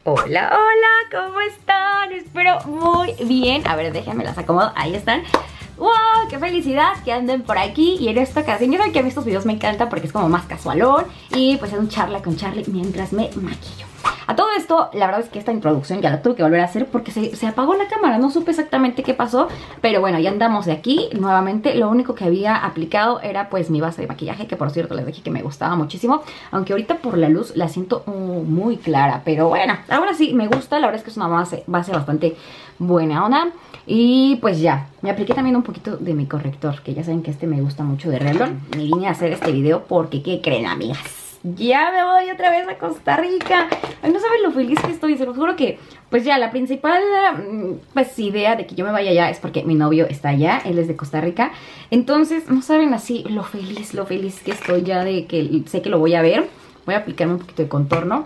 Hola, hola, ¿cómo están? Espero muy bien. A ver, déjenme las acomodo, ahí están. ¡Wow! ¡Qué felicidad que anden por aquí! Y en esta ocasión, yo sé que a mí estos videos me encantan porque es como más casualón. Y pues es un charla con Charlie mientras me maquillo. A todo esto, la verdad es que esta introducción ya la tuve que volver a hacer porque se apagó la cámara. No supe exactamente qué pasó, pero bueno, ya andamos de aquí nuevamente. Lo único que había aplicado era pues mi base de maquillaje, que por cierto les dije que me gustaba muchísimo. Aunque ahorita por la luz la siento muy clara, pero bueno, ahora sí me gusta. La verdad es que es una base bastante buena onda. Y pues ya, me apliqué también un poquito de mi corrector, que ya saben que este me gusta mucho de Revlon. Me vine a hacer este video porque, ¿qué creen, amigas? Ya me voy otra vez a Costa Rica. Ay, no saben lo feliz que estoy, se los juro que pues ya la principal pues idea de que yo me vaya allá es porque mi novio está allá, él es de Costa Rica. Entonces no saben así lo feliz que estoy ya de que sé que lo voy a ver. Voy a aplicarme un poquito de contorno.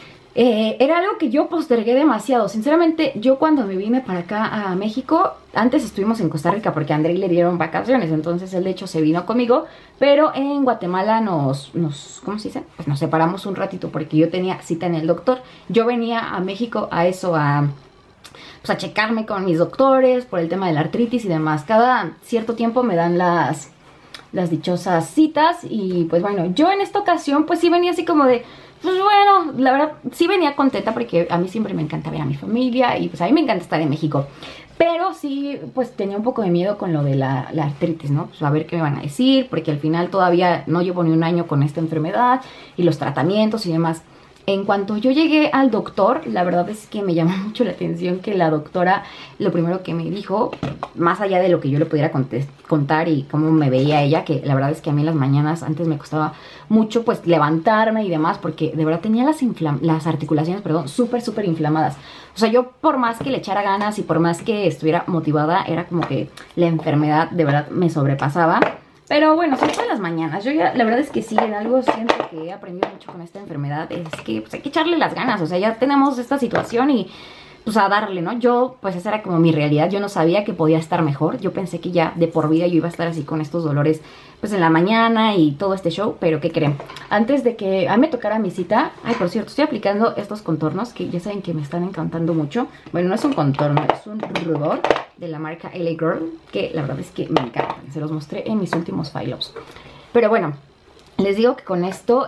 Era algo que yo postergué demasiado. Sinceramente, yo cuando me vine para acá a México, antes estuvimos en Costa Rica porque a André le dieron vacaciones, entonces él de hecho se vino conmigo, pero en Guatemala ¿cómo se dice? Pues nos separamos un ratito porque yo tenía cita en el doctor. Yo venía a México a eso, pues a checarme con mis doctores por el tema de la artritis y demás. Cada cierto tiempo me dan las dichosas citas y pues bueno, yo en esta ocasión pues sí venía así como de... Pues bueno, la verdad sí venía contenta porque a mí siempre me encanta ver a mi familia y pues a mí me encanta estar en México. Pero sí, pues tenía un poco de miedo con lo de la artritis, ¿no? Pues a ver qué me van a decir, porque al final todavía no llevo ni un año con esta enfermedad y los tratamientos y demás. En cuanto yo llegué al doctor, la verdad es que me llamó mucho la atención que la doctora, lo primero que me dijo, más allá de lo que yo le pudiera contar y cómo me veía ella, que la verdad es que a mí en las mañanas antes me costaba mucho pues levantarme y demás, porque de verdad tenía las articulaciones, perdón, súper inflamadas. O sea, yo por más que le echara ganas y por más que estuviera motivada, era como que la enfermedad de verdad me sobrepasaba. Pero bueno, sobre todo en las mañanas. Yo ya, la verdad es que sí, en algo siento que he aprendido mucho con esta enfermedad. Es que pues, hay que echarle las ganas. O sea, ya tenemos esta situación y pues a darle, ¿no? Yo, pues esa era como mi realidad. Yo no sabía que podía estar mejor. Yo pensé que ya de por vida yo iba a estar así con estos dolores pues en la mañana y todo este show. Pero ¿qué creen? Antes de que a mí me tocara mi cita... Ay, por cierto, estoy aplicando estos contornos que ya saben que me están encantando mucho. Bueno, no es un contorno, es un rubor de la marca LA Girl, que la verdad es que me encantan. Se los mostré en mis últimos filos. Pero bueno, les digo que con esto,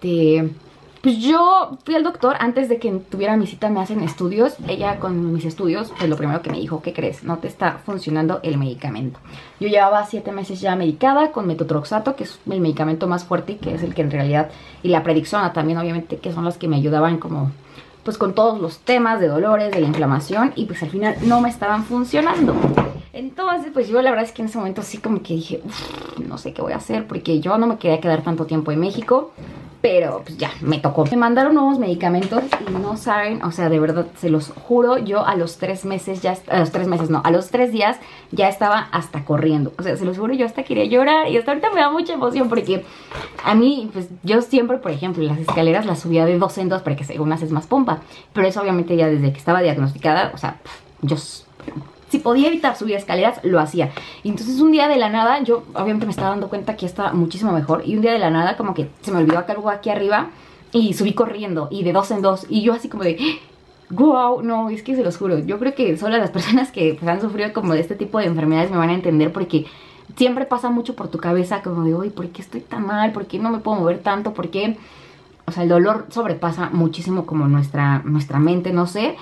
pues yo fui al doctor antes de que tuviera mi cita, me hacen estudios. Ella con mis estudios, pues lo primero que me dijo, ¿qué crees? No te está funcionando el medicamento. Yo llevaba 7 meses ya medicada con metotrexato, que es el medicamento más fuerte y que es el que en realidad, y la prednisona también obviamente, que son las que me ayudaban como... pues con todos los temas de dolores, de la inflamación, y pues al final no me estaban funcionando. Entonces pues yo la verdad es que en ese momento sí como que dije, no sé qué voy a hacer, porque yo no me quería quedar tanto tiempo en México, pero pues ya, me tocó. Me mandaron nuevos medicamentos y no saben, o sea, de verdad, se los juro, yo a los 3 meses ya, a los 3 meses no, a los 3 días ya estaba hasta corriendo. O sea, se los juro, yo hasta quería llorar y hasta ahorita me da mucha emoción porque a mí, pues yo siempre, por ejemplo, las escaleras las subía de 2 en 2 para que según haces más pompa. Pero eso obviamente ya desde que estaba diagnosticada, o sea, yo... si podía evitar subir escaleras, lo hacía. Y entonces un día de la nada, yo obviamente me estaba dando cuenta que ya estaba muchísimo mejor. Y un día de la nada como que se me olvidó acá algo aquí arriba y subí corriendo y de 2 en 2. Y yo así como de... wow, no, es que se los juro. Yo creo que solo las personas que pues, han sufrido como de este tipo de enfermedades me van a entender, porque siempre pasa mucho por tu cabeza como de, uy, ¿por qué estoy tan mal? ¿Por qué no me puedo mover tanto? ¿Por qué? O sea, el dolor sobrepasa muchísimo como nuestra mente, no sé.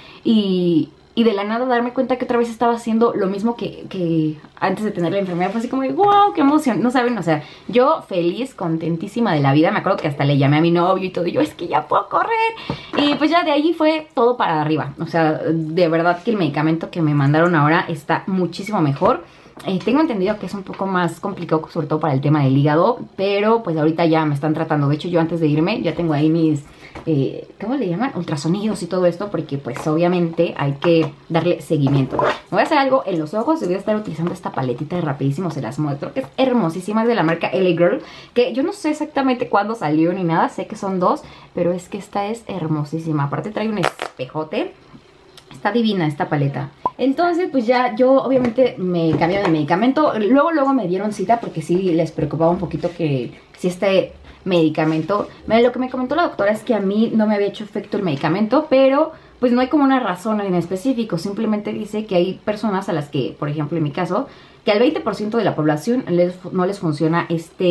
Y de la nada darme cuenta que otra vez estaba haciendo lo mismo que antes de tener la enfermedad. Fue así como de, wow, qué emoción. No saben, o sea, yo feliz, contentísima de la vida. Me acuerdo que hasta le llamé a mi novio y todo. Y yo, es que ya puedo correr. Y pues ya de ahí fue todo para arriba. O sea, de verdad que el medicamento que me mandaron ahora está muchísimo mejor. Tengo entendido que es un poco más complicado, sobre todo para el tema del hígado. Pero pues ahorita ya me están tratando. De hecho, yo antes de irme ya tengo ahí mis... ¿cómo le llaman? Ultrasonidos y todo esto, porque pues obviamente hay que darle seguimiento. Me voy a hacer algo en los ojos y voy a estar utilizando esta paletita de rapidísimo, se las muestro, que es hermosísima, es de la marca LA Girl, que yo no sé exactamente cuándo salió ni nada, sé que son 2, pero es que esta es hermosísima. Aparte trae un espejote, está divina esta paleta. Entonces pues ya yo obviamente me cambié de medicamento. Luego me dieron cita porque sí les preocupaba un poquito que si medicamento, lo que me comentó la doctora es que a mí no me había hecho efecto el medicamento, pero pues no hay como una razón en específico, simplemente dice que hay personas a las que, por ejemplo en mi caso, que al 20% de la población no les funciona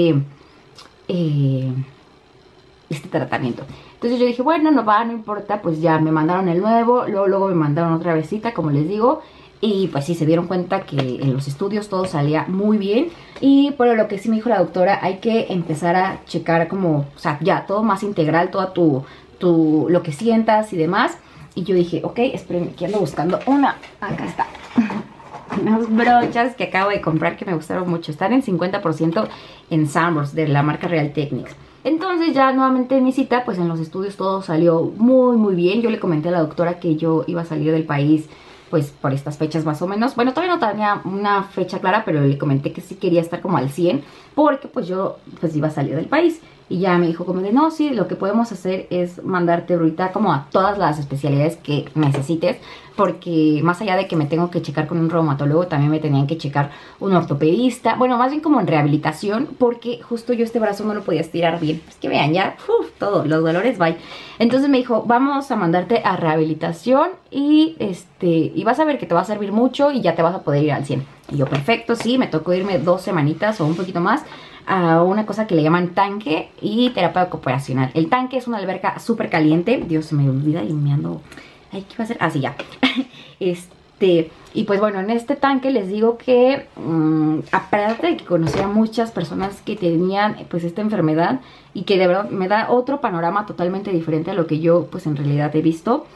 este tratamiento. Entonces yo dije, bueno, no importa, pues ya me mandaron el nuevo, luego me mandaron otra vezita, como les digo, y pues sí, se dieron cuenta que en los estudios todo salía muy bien. Y por lo que sí me dijo la doctora, hay que empezar a checar como, o sea, ya todo más integral, toda lo que sientas y demás. Y yo dije, ok, espérenme, que ando buscando una, acá está. Unas brochas que acabo de comprar que me gustaron mucho. Están en 50% en Sanborns de la marca Real Techniques. Entonces ya nuevamente en mi cita, pues en los estudios todo salió muy bien. Yo le comenté a la doctora que yo iba a salir del país pues por estas fechas más o menos. Bueno, todavía no tenía una fecha clara, pero le comenté que sí quería estar como al 100 porque pues yo pues iba a salir del país. Y ya me dijo como de, no, sí, lo que podemos hacer es mandarte ahorita como a todas las especialidades que necesites, porque más allá de que me tengo que checar con un reumatólogo, también me tenían que checar un ortopedista, bueno, más bien como en rehabilitación, porque justo yo este brazo no lo podía estirar bien. Es que vean, ya, todos los dolores, bye. Entonces me dijo, vamos a mandarte a rehabilitación y vas a ver que te va a servir mucho y ya te vas a poder ir al 100. Y yo, perfecto, sí, me tocó irme 2 semanitas o un poquito más a una cosa que le llaman tanque y terapia ocupacional. El tanque es una alberca súper caliente. Dios, se me olvida y me ando... Ay, ¿qué iba a hacer? Ah, sí, ya. Y pues bueno, en este tanque les digo que aparte de que conocí a muchas personas que tenían pues esta enfermedad y que de verdad me da otro panorama totalmente diferente a lo que yo pues en realidad he visto.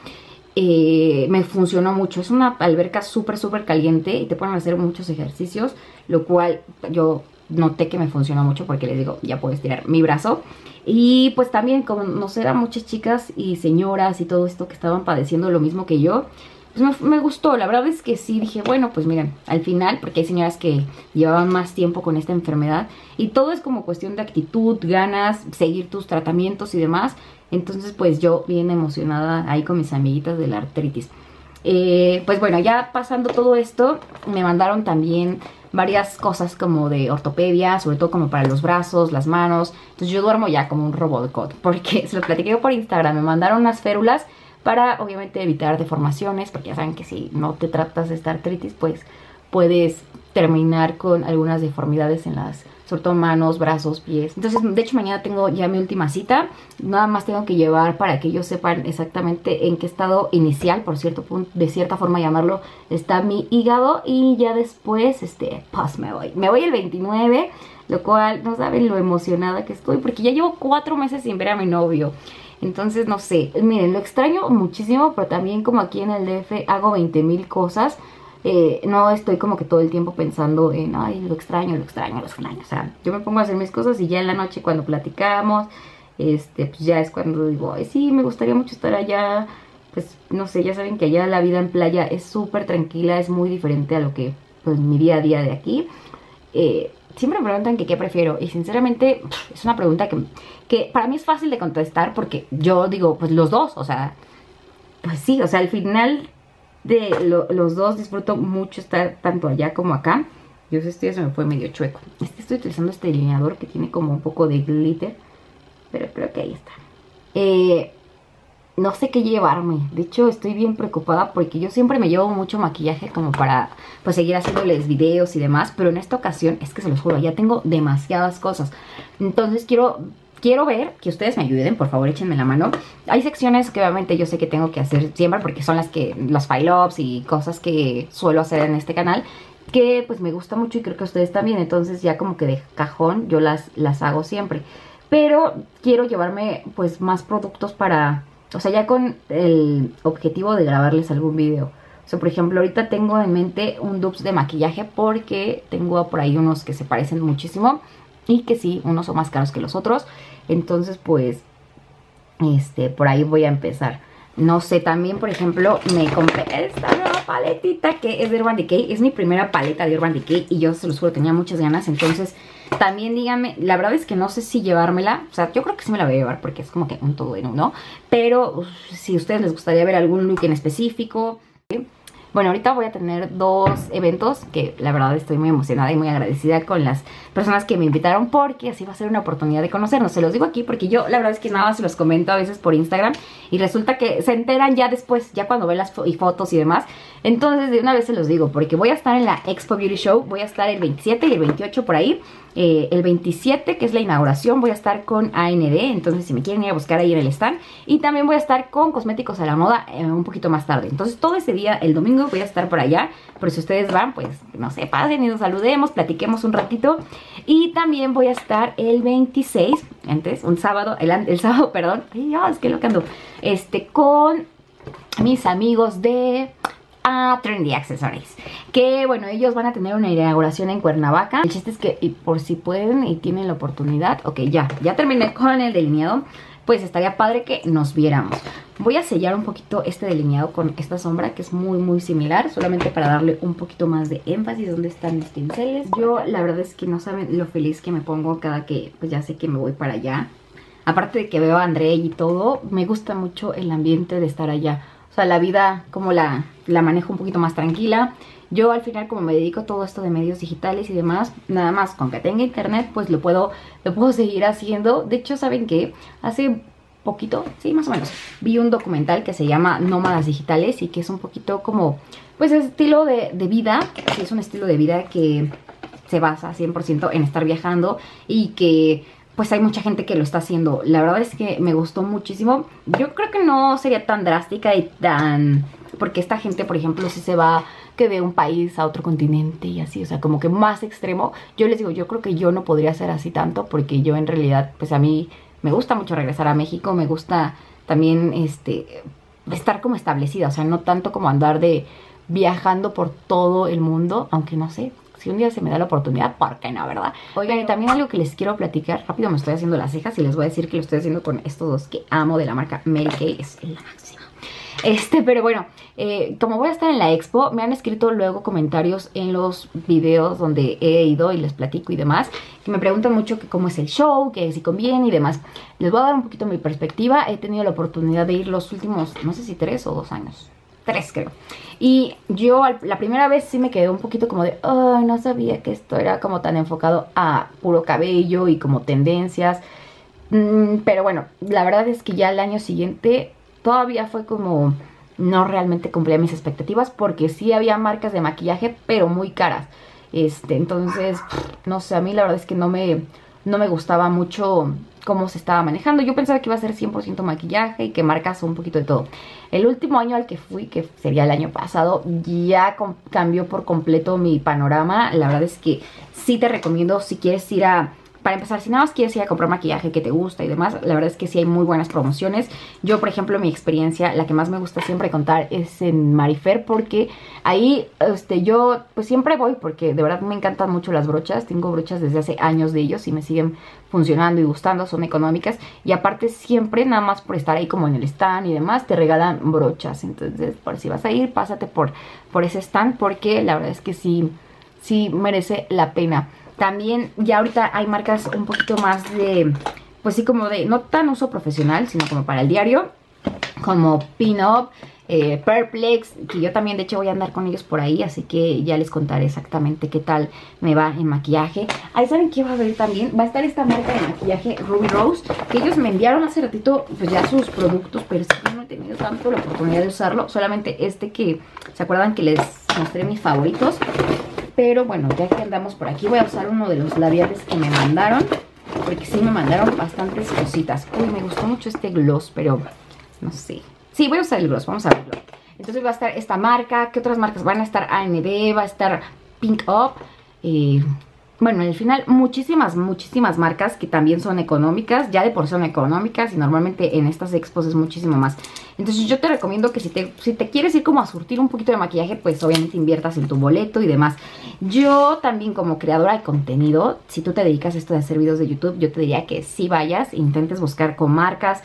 Me funcionó mucho. Es una alberca súper caliente y te ponen a hacer muchos ejercicios, lo cual yo noté que me funcionó mucho porque les digo, ya puedo estirar mi brazo. Y pues también conocer a muchas chicas y señoras y todo esto que estaban padeciendo lo mismo que yo, pues me gustó. La verdad es que sí dije, bueno, pues miren, al final, porque hay señoras que llevaban más tiempo con esta enfermedad y todo es como cuestión de actitud, ganas, seguir tus tratamientos y demás. Entonces pues yo bien emocionada ahí con mis amiguitas de la artritis. Pues bueno, ya pasando todo esto, me mandaron también varias cosas como de ortopedia, sobre todo como para los brazos, las manos. Entonces yo duermo ya como un robot, porque se lo platiqué por Instagram. Me mandaron unas férulas para obviamente evitar deformaciones, porque ya saben que si no te tratas de esta artritis, pues puedes terminar con algunas deformidades en las, sobre todo manos, brazos, pies. Entonces, de hecho, mañana tengo ya mi última cita. Nada más tengo que llevar para que ellos sepan exactamente en qué estado inicial, por cierto punto, de cierta forma llamarlo, está mi hígado. Y ya después, pues me voy. Me voy el 29, lo cual no saben lo emocionada que estoy, porque ya llevo 4 meses sin ver a mi novio. Entonces, no sé, miren, lo extraño muchísimo, pero también como aquí en el DF hago 20,000 cosas. No estoy como que todo el tiempo pensando en, ay, lo extraño. O sea, yo me pongo a hacer mis cosas y ya en la noche cuando platicamos, pues ya es cuando digo, ay, sí, me gustaría mucho estar allá. Pues, no sé, ya saben que allá la vida en playa es súper tranquila, es muy diferente a lo que, pues, mi día a día de aquí. Siempre me preguntan que qué prefiero y sinceramente es una pregunta que para mí es fácil de contestar porque yo digo, pues los dos, o sea, pues sí, o sea, al final de los dos disfruto mucho estar tanto allá como acá. Yo sé, se me fue medio chueco. Es que estoy utilizando este delineador que tiene como un poco de glitter, pero creo que ahí está. No sé qué llevarme. De hecho, estoy bien preocupada porque yo siempre me llevo mucho maquillaje como para pues seguir haciéndoles videos y demás. Pero en esta ocasión, es que se los juro, ya tengo demasiadas cosas. Entonces quiero ver, que ustedes me ayuden, por favor, échenme la mano. Hay secciones que obviamente yo sé que tengo que hacer siempre porque son los file-ups y cosas que suelo hacer en este canal, que pues me gusta mucho y creo que ustedes también. Entonces ya como que de cajón yo las hago siempre. Pero quiero llevarme pues más productos para... O sea, ya con el objetivo de grabarles algún video. O sea, por ejemplo, ahorita tengo en mente un dupes de maquillaje porque tengo por ahí unos que se parecen muchísimo. Y que sí, unos son más caros que los otros. Entonces, pues, por ahí voy a empezar. No sé, también, por ejemplo, me compré esta nueva paletita que es de Urban Decay. Es mi primera paleta de Urban Decay y yo se los juro, tenía muchas ganas. Entonces, también díganme, la verdad es que no sé si llevármela. O sea, yo creo que sí me la voy a llevar porque es como que un todo en uno. Pero si a ustedes les gustaría ver algún look en específico... Bueno, ahorita voy a tener 2 eventos que la verdad estoy muy emocionada y muy agradecida con las personas que me invitaron, porque así va a ser una oportunidad de conocernos. Se los digo aquí porque yo la verdad es que nada se los comento a veces por Instagram y resulta que se enteran ya después, ya cuando ven las fotos y demás. Entonces de una vez se los digo, porque voy a estar en la Expo Beauty Show, voy a estar el 27 y el 28 por ahí. El 27, que es la inauguración, voy a estar con AND, entonces si me quieren ir a buscar ahí en el stand. Y también voy a estar con Cosméticos a la Moda un poquito más tarde. Entonces todo ese día, el domingo, voy a estar por allá. Pero si ustedes van, pues no sé, pasen y nos saludemos, platiquemos un ratito. Y también voy a estar el 26, antes, un sábado, el sábado, perdón. Ay, es que lo que ando. Con mis amigos de Trendy Accessories, que bueno, ellos van a tener una inauguración en Cuernavaca. El chiste es que, y por si pueden y tienen la oportunidad, ok, ya terminé con el delineado, pues estaría padre que nos viéramos. Voy a sellar un poquito este delineado con esta sombra que es muy similar, solamente para darle un poquito más de énfasis. ¿Dónde están mis pinceles? Yo la verdad es que no saben lo feliz que me pongo cada que pues ya sé que me voy para allá. Aparte de que veo a André y todo, me gusta mucho el ambiente de estar allá. O sea, la vida como la manejo un poquito más tranquila. Yo al final, como me dedico a todo esto de medios digitales y demás, nada más con que tenga internet, pues lo puedo seguir haciendo. De hecho, ¿saben qué? Hace poquito, sí, más o menos, vi un documental que se llama Nómadas Digitales y que es un poquito como, pues, estilo de vida. Sí, es un estilo de vida que se basa 100% en estar viajando y que pues hay mucha gente que lo está haciendo. La verdad es que me gustó muchísimo. Yo creo que no sería tan drástica y tan... Porque esta gente, por ejemplo, si se va que de un país a otro continente y así, o sea, como que más extremo. Yo les digo, yo creo que yo no podría ser así tanto, porque yo en realidad, pues a mí me gusta mucho regresar a México. Me gusta también estar como establecida, o sea, no tanto como andar de viajando por todo el mundo, aunque no sé. Si un día se me da la oportunidad, ¿por qué no, verdad? Oigan, y también algo que les quiero platicar. Rápido me estoy haciendo las cejas y les voy a decir que lo estoy haciendo con estos dos que amo de la marca Mary Kay. Es la máxima. Pero bueno, como voy a estar en la expo, me han escrito luego comentarios en los videos donde he ido y les platico y demás, que me preguntan mucho que cómo es el show, que si conviene y demás. Les voy a dar un poquito mi perspectiva. He tenido la oportunidad de ir los últimos, no sé si 3 o 2 años. 3 creo. Y yo la primera vez sí me quedé un poquito como de, ay, no sabía que esto era como tan enfocado a puro cabello y como tendencias. Pero bueno, la verdad es que ya el año siguiente todavía fue como, no realmente cumplía mis expectativas, porque sí había marcas de maquillaje, pero muy caras. Entonces, no sé, a mí la verdad es que no me gustaba mucho cómo se estaba manejando. Yo pensaba que iba a ser 100% maquillaje y que marcas un poquito de todo. El último año al que fui, que sería el año pasado, ya cambió por completo mi panorama. La verdad es que sí te recomiendo, si quieres ir para empezar, si nada más quieres ir a comprar maquillaje que te gusta y demás, la verdad es que sí hay muy buenas promociones. Yo, por ejemplo, mi experiencia, la que más me gusta siempre contar es en Marifer, porque ahí yo pues siempre voy, porque de verdad me encantan mucho las brochas. Tengo brochas desde hace años de ellos y me siguen funcionando y gustando, son económicas. Y aparte siempre, nada más por estar ahí como en el stand y demás, te regalan brochas. Entonces, por si vas a ir, pásate por ese stand, porque la verdad es que sí merece la pena. También ya ahorita hay marcas un poquito más de, pues sí, como de, no tan uso profesional, sino como para el diario, como Pin-Up, Perplex, que yo también de hecho voy a andar con ellos por ahí, así que ya les contaré exactamente qué tal me va en maquillaje. Ahí saben que va a haber también, va a estar esta marca de maquillaje Ruby Rose, que ellos me enviaron hace ratito pues ya sus productos, pero sí que no he tenido tanto la oportunidad de usarlo, solamente que, ¿se acuerdan que les mostré mis favoritos? Pero bueno, ya que andamos por aquí, voy a usar uno de los labiales que me mandaron, porque sí me mandaron bastantes cositas. Uy, me gustó mucho este gloss, pero no sé. Sí, voy a usar el gloss, vamos a verlo. Entonces va a estar esta marca. ¿Qué otras marcas? Van a estar AND, va a estar Pink Up. Bueno, al final muchísimas marcas que también son económicas. Ya de por sí son económicas y normalmente en estas expos es muchísimo más. Entonces yo te recomiendo que si te quieres ir como a surtir un poquito de maquillaje, pues obviamente inviertas en tu boleto y demás. Yo también como creadora de contenido, si tú te dedicas a esto de hacer videos de YouTube, yo te diría que sí vayas, intentes buscar con marcas,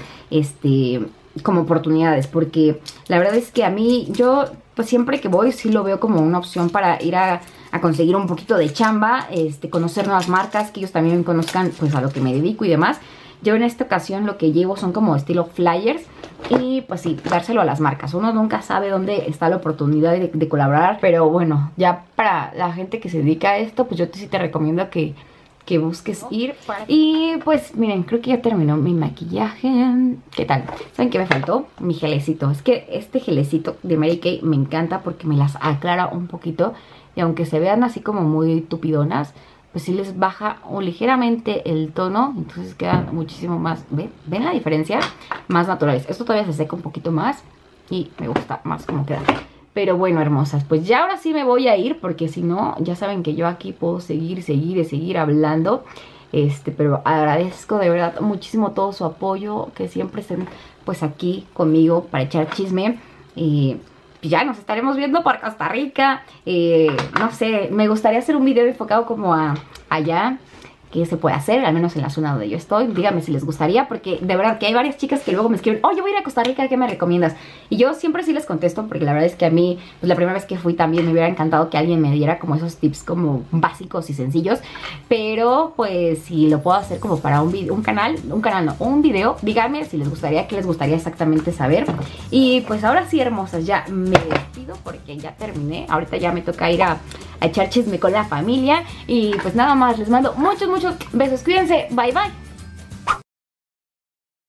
como oportunidades, porque la verdad es que a mí, yo pues siempre que voy sí lo veo como una opción para ir a conseguir un poquito de chamba, conocer nuevas marcas, que ellos también conozcan pues a lo que me dedico y demás. Yo en esta ocasión lo que llevo son como estilo flyers. Y pues sí, dárselo a las marcas. Uno nunca sabe dónde está la oportunidad de colaborar. Pero bueno, ya para la gente que se dedica a esto, pues yo sí te recomiendo que busques ir. Y pues miren, creo que ya terminó mi maquillaje. ¿Qué tal? ¿Saben qué me faltó? Mi gelecito. Es que este gelecito de Mary Kay me encanta porque me las aclara un poquito. Y aunque se vean así como muy tupidonas, pues sí les baja ligeramente el tono. Entonces quedan muchísimo más, ¿ven la diferencia? Más naturales. Esto todavía se seca un poquito más y me gusta más cómo queda. Pero bueno, hermosas, pues ya ahora sí me voy a ir, porque si no, ya saben que yo aquí puedo seguir hablando. Pero agradezco de verdad muchísimo todo su apoyo, que siempre estén pues aquí conmigo para echar chisme. Y ya nos estaremos viendo por Costa Rica. No sé, me gustaría hacer un video enfocado como allá, que se puede hacer, al menos en la zona donde yo estoy. Díganme si les gustaría, porque de verdad que hay varias chicas que luego me escriben: oh, yo voy a ir a Costa Rica, ¿qué me recomiendas? Y yo siempre sí les contesto, porque la verdad es que a mí, pues la primera vez que fui también me hubiera encantado que alguien me diera como esos tips como básicos y sencillos. Pero pues si lo puedo hacer como para un video, un video, díganme si les gustaría, qué les gustaría exactamente saber. Y pues ahora sí, hermosas, ya me despido porque ya terminé. Ahorita ya me toca ir a echar chisme con la familia. Y pues nada más, les mando muchos besos. Cuídense. Bye, bye.